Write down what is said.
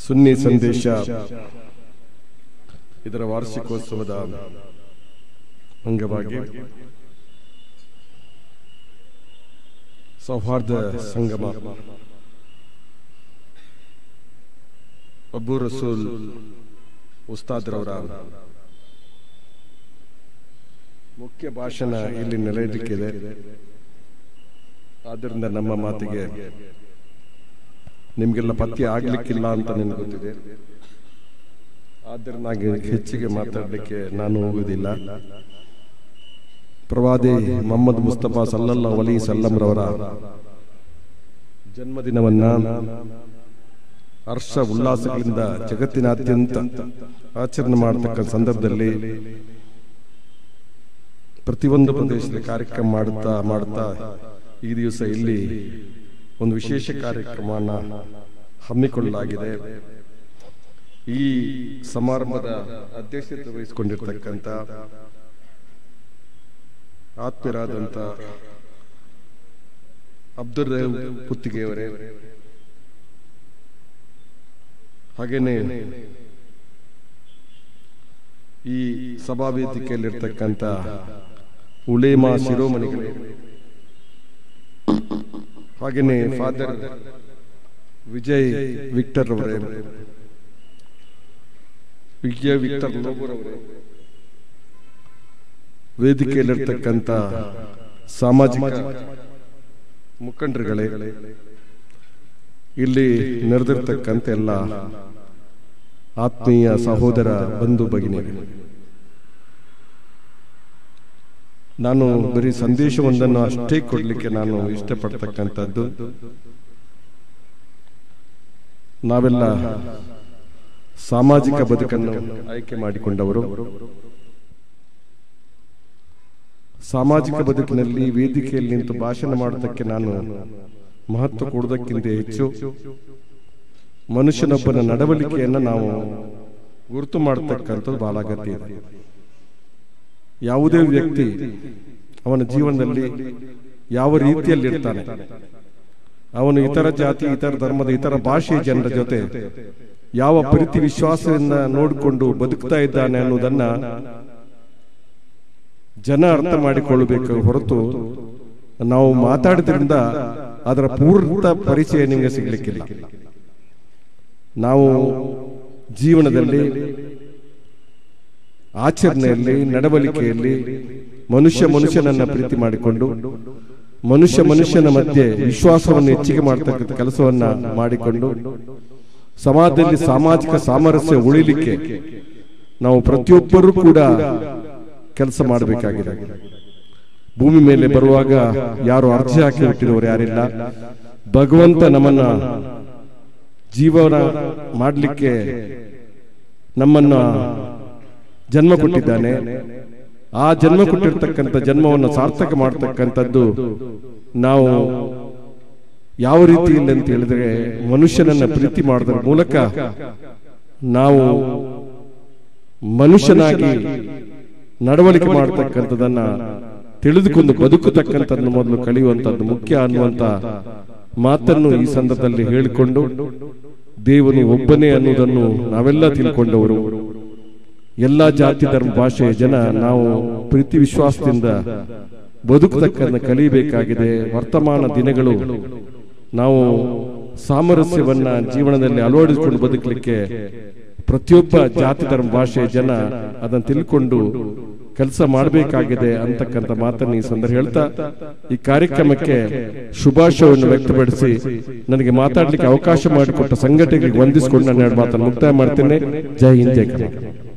ಸುನ್ನಿ ಸಂದೇಶ ಇದರ ವಾರ್ಷಿಕೋತ್ಸವದ ಅಂಗವಾಗಿ ಸೌಹಾರ್ದ ಸಂಗಮ ಅಬು ರಸೂಲ್ ಉಸ್ತಾದ್ರವರ ಮುಖ್ಯ ಭಾಷಣ ಇಲ್ಲಿ ನಡೆಯಲಿಕ್ಕಿದೆ. ಆದ್ದರಿಂದ ನಮ್ಮ ಮಾತಿಗೆ ನಿಮ್ಗೆಲ್ಲ ಪತ್ಯ ಆಗ್ಲಿಕ್ಕಿಲ್ಲ ಅಂತ ನನಗೆ ಗೊತ್ತಿದೆ. ಆದ್ದರಿಂದ ಹೆಚ್ಚಿಗೆ ಮಾತಾಡಲಿಕ್ಕೆ ನಾನು ಹೋಗುವುದಿಲ್ಲ. ಪ್ರವಾದಿ ಮೊಹಮ್ಮದ್ ಮುಸ್ತಫಾ ಸಲ್ಲಲ್ಲಾಹು ಅಲೈಹಿ ವಸಲ್ಲಂ ರವರ ಜನ್ಮದಿನವನ್ನ ಹರ್ಷ ಉಲ್ಲಾಸಗಳಿಂದ ಜಗತ್ತಿನಾದ್ಯಂತ ಆಚರಣೆ ಮಾಡತಕ್ಕ ಸಂದರ್ಭದಲ್ಲಿ ಪ್ರತಿಯೊಂದು ಪ್ರದೇಶದಲ್ಲಿ ಕಾರ್ಯಕ್ರಮ ಮಾಡುತ್ತಾ ಈ ದಿವಸ ಇಲ್ಲಿ ಒಂದು ವಿಶೇಷ ಕಾರ್ಯಕ್ರಮವನ್ನು ಹಮ್ಮಿಕೊಳ್ಳಲಾಗಿದೆ. ಈ ಸಮಾರಂಭದ ಅಧ್ಯಕ್ಷತೆ ವಹಿಸಿಕೊಂಡಿರ್ತಕ್ಕಂಥ ಆತ್ಮೀಯರಾದಂಥ ಅಬ್ದುಲ್ ರಹೀಂ ಪುತ್ತಿಗೆಯವರೇ, ಹಾಗೇನೆ ಈ ಸಭಾವೇದಿಕೆಯಲ್ಲಿರ್ತಕ್ಕಂಥ ಉಲೇಮಾ ಶಿರೋಮಣಿಗಳೇ, ಹಾಗೇನೆ ಫಾದರ್ ವಿಜಯ್ ವಿಕ್ಟರ್ ಅವರೇ, ವಿಜಯ್ ವಿಕ್ಟರ್ ಅವರೇ, ವೇದಿಕೆಯಲ್ಲಿರ್ತಕ್ಕಂಥ ಸಾಮಾಜಿಕ ಮುಖಂಡರುಗಳೇ, ಇಲ್ಲಿ ನೆರೆದಿರ್ತಕ್ಕಂಥ ಎಲ್ಲ ಆತ್ಮೀಯ ಸಹೋದರ ಬಂಧು ಭಗಿನಿಯರು, ನಾನು ಬರೀ ಸಂದೇಶವೊಂದನ್ನು ಅಷ್ಟೇ ಕೊಡ್ಲಿಕ್ಕೆ ನಾನು ಇಷ್ಟಪಡ್ತಕ್ಕಂಥದ್ದು, ನಾವೆಲ್ಲ ಸಾಮಾಜಿಕ ಬದುಕನ್ನು ಆಯ್ಕೆ ಮಾಡಿಕೊಂಡವರು. ಸಾಮಾಜಿಕ ಬದುಕಿನಲ್ಲಿ ವೇದಿಕೆಯಲ್ಲಿ ನಿಂತು ಭಾಷಣ ಮಾಡೋದಕ್ಕೆ ನಾನು ಮಹತ್ವ ಕೊಡುವುದಕ್ಕಿಂತ ಹೆಚ್ಚು ಮನುಷ್ಯನೊಬ್ಬನ ನಡವಳಿಕೆಯನ್ನು ನಾವು ಗುರುತು ಮಾಡತಕ್ಕಂಥದ್ದು ಬಹಳ ಅಗತ್ಯ ಇದೆ. ಯಾವುದೇ ವ್ಯಕ್ತಿ ಅವನ ಜೀವನದಲ್ಲಿ ಯಾವ ರೀತಿಯಲ್ಲಿ ಇರ್ತಾನೆ, ಅವನು ಇತರ ಜಾತಿ, ಇತರ ಧರ್ಮದ, ಇತರ ಭಾಷೆಯ ಜನರ ಜೊತೆ ಯಾವ ಪ್ರೀತಿ ವಿಶ್ವಾಸದಿಂದ ನೋಡಿಕೊಂಡು ಬದುಕ್ತಾ ಇದ್ದಾನೆ ಅನ್ನೋದನ್ನ ಜನ ಅರ್ಥ ಮಾಡಿಕೊಳ್ಳಬೇಕು ಹೊರತು ನಾವು ಮಾತಾಡಿದ್ರಿಂದ ಅದರ ಪೂರ್ಣ ಪರಿಚಯ ನಿಮಗೆ ಸಿಗ್ಲಿಕ್ಕಿಲ್ಲ. ನಾವು ಜೀವನದಲ್ಲಿ, ಆಚರಣೆಯಲ್ಲಿ, ನಡವಳಿಕೆಯಲ್ಲಿ ಮನುಷ್ಯನನ್ನ ಪ್ರೀತಿ ಮಾಡಿಕೊಂಡು ಮನುಷ್ಯನ ಮಧ್ಯೆ ವಿಶ್ವಾಸವನ್ನು ಹೆಚ್ಚಿಗೆ ಮಾಡತಕ್ಕಂಥ ಕೆಲಸವನ್ನ ಮಾಡಿಕೊಂಡು ಸಮಾಜದಲ್ಲಿ ಸಾಮಾಜಿಕ ಸಾಮರಸ್ಯ ಉಳಿಲಿಕ್ಕೆ ನಾವು ಪ್ರತಿಯೊಬ್ಬರೂ ಕೂಡ ಕೆಲಸ ಮಾಡಬೇಕಾಗಿದೆ. ಭೂಮಿ ಮೇಲೆ ಬರುವಾಗ ಯಾರು ಅರ್ಜಿ ಹಾಕಿ ಬಿಟ್ಟಿರೋರು ಯಾರಿಲ್ಲ. ಭಗವಂತ ನಮ್ಮನ್ನ ಜೀವನ ಮಾಡಲಿಕ್ಕೆ ನಮ್ಮನ್ನ ಜನ್ಮ ಕೊಟ್ಟಿದ್ದಾನೆ. ಆ ಜನ್ಮ ಕೊಟ್ಟಿರ್ತಕ್ಕಂಥ ಜನ್ಮವನ್ನು ಸಾರ್ಥಕ ಮಾಡತಕ್ಕಂಥದ್ದು ನಾವು ಯಾವ ರೀತಿಯಲ್ಲಿ ಅಂತ ಹೇಳಿದ್ರೆ ಮನುಷ್ಯನನ್ನ ಪ್ರೀತಿ ಮಾಡೋದ್ರ ಮೂಲಕ ನಾವು ಮನುಷ್ಯನಾಗಿ ನಡವಳಿಕೆ ಮಾಡತಕ್ಕಂಥದನ್ನ ತಿಳಿದುಕೊಂಡು ಬದುಕತಕ್ಕಂಥದ್ದು ಮೊದಲು ಕಲಿಯುವಂತದ್ದು ಮುಖ್ಯ ಅನ್ನುವಂತ ಮಾತನ್ನು ಈ ಸಂದರ್ಭದಲ್ಲಿ ಹೇಳಿಕೊಂಡು, ದೇವನು ಒಬ್ಬನೇ ಅನ್ನುವುದನ್ನು ನಾವೆಲ್ಲ ತಿಳ್ಕೊಂಡವರು, ಎಲ್ಲ ಜಾತಿ ಧರ್ಮ ಭಾಷೆಯ ಜನ ನಾವು ಪ್ರೀತಿ ವಿಶ್ವಾಸದಿಂದ ಬದುಕತಕ್ಕಂಥ ಕಲಿಯಬೇಕಾಗಿದೆ. ವರ್ತಮಾನ ದಿನಗಳು ನಾವು ಸಾಮರಸ್ಯವನ್ನ ಜೀವನದಲ್ಲಿ ಅಳವಡಿಸಿಕೊಂಡು ಬದುಕಲಿಕ್ಕೆ ಪ್ರತಿಯೊಬ್ಬ ಜಾತಿ ಧರ್ಮ ಭಾಷೆಯ ಜನ ಅದನ್ನು ತಿಳ್ಕೊಂಡು ಕೆಲಸ ಮಾಡಬೇಕಾಗಿದೆ ಅಂತಕ್ಕಂಥ ಮಾತನ್ನು ಈ ಸಂದರ್ಭ ಹೇಳ್ತಾ ಈ ಕಾರ್ಯಕ್ರಮಕ್ಕೆ ಶುಭಾಶಯವನ್ನು ವ್ಯಕ್ತಪಡಿಸಿ ನನಗೆ ಮಾತಾಡಲಿಕ್ಕೆ ಅವಕಾಶ ಮಾಡಿಕೊಟ್ಟ ಸಂಘಟನೆಗಳಿಗೆ ವಂದಿಸಿಕೊಂಡು ನಾನು ಎರಡು ಮಾತನ್ನು ಮುಕ್ತಾಯ ಮಾಡ್ತೇನೆ. ಜೈ ಹಿಂದ್, ಜೈ ಕರ್ನಾಟಕ.